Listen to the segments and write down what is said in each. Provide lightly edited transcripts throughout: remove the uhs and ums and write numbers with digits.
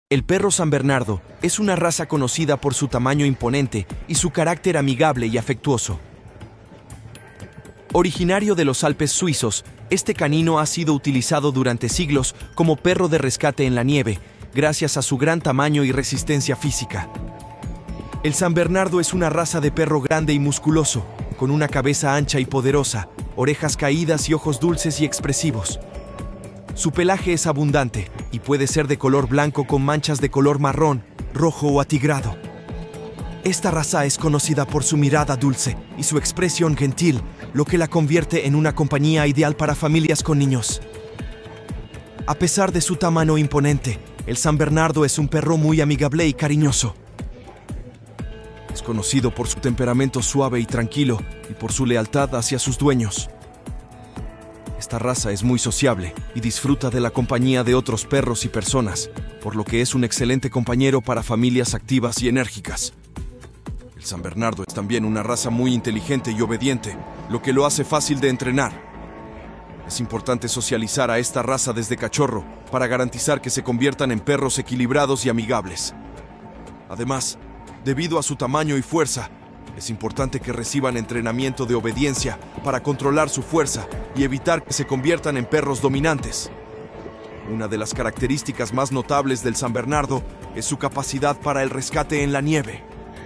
El perro San Bernardo es una raza conocida por su tamaño imponente y su carácter amigable y afectuoso. Originario de los Alpes suizos, este canino ha sido utilizado durante siglos como perro de rescate en la nieve, gracias a su gran tamaño y resistencia física. El San Bernardo es una raza de perro grande y musculoso, con una cabeza ancha y poderosa, orejas caídas y ojos dulces y expresivos. Su pelaje es abundante y puede ser de color blanco con manchas de color marrón, rojo o atigrado. Esta raza es conocida por su mirada dulce y su expresión gentil, lo que la convierte en una compañía ideal para familias con niños. A pesar de su tamaño imponente, el San Bernardo es un perro muy amigable y cariñoso. Es conocido por su temperamento suave y tranquilo y por su lealtad hacia sus dueños. Esta raza es muy sociable y disfruta de la compañía de otros perros y personas, por lo que es un excelente compañero para familias activas y enérgicas. El San Bernardo es también una raza muy inteligente y obediente, lo que lo hace fácil de entrenar. Es importante socializar a esta raza desde cachorro para garantizar que se conviertan en perros equilibrados y amigables. Además, debido a su tamaño y fuerza, es importante que reciban entrenamiento de obediencia para controlar su fuerza y evitar que se conviertan en perros dominantes. Una de las características más notables del San Bernardo es su capacidad para el rescate en la nieve.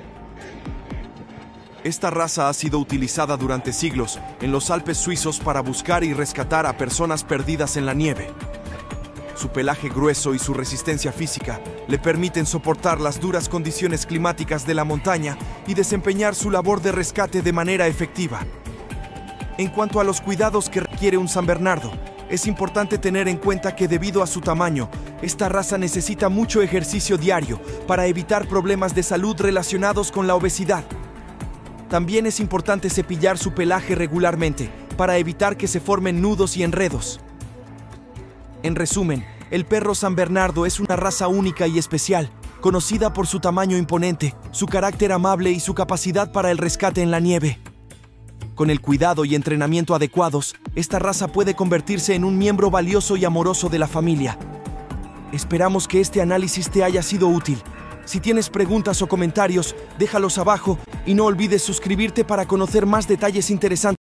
Esta raza ha sido utilizada durante siglos en los Alpes suizos para buscar y rescatar a personas perdidas en la nieve. Su pelaje grueso y su resistencia física le permiten soportar las duras condiciones climáticas de la montaña y desempeñar su labor de rescate de manera efectiva. En cuanto a los cuidados que requiere un San Bernardo, es importante tener en cuenta que debido a su tamaño, esta raza necesita mucho ejercicio diario para evitar problemas de salud relacionados con la obesidad. También es importante cepillar su pelaje regularmente para evitar que se formen nudos y enredos. En resumen, el perro San Bernardo es una raza única y especial, conocida por su tamaño imponente, su carácter amable y su capacidad para el rescate en la nieve. Con el cuidado y entrenamiento adecuados, esta raza puede convertirse en un miembro valioso y amoroso de la familia. Esperamos que este análisis te haya sido útil. Si tienes preguntas o comentarios, déjalos abajo y no olvides suscribirte para conocer más detalles interesantes.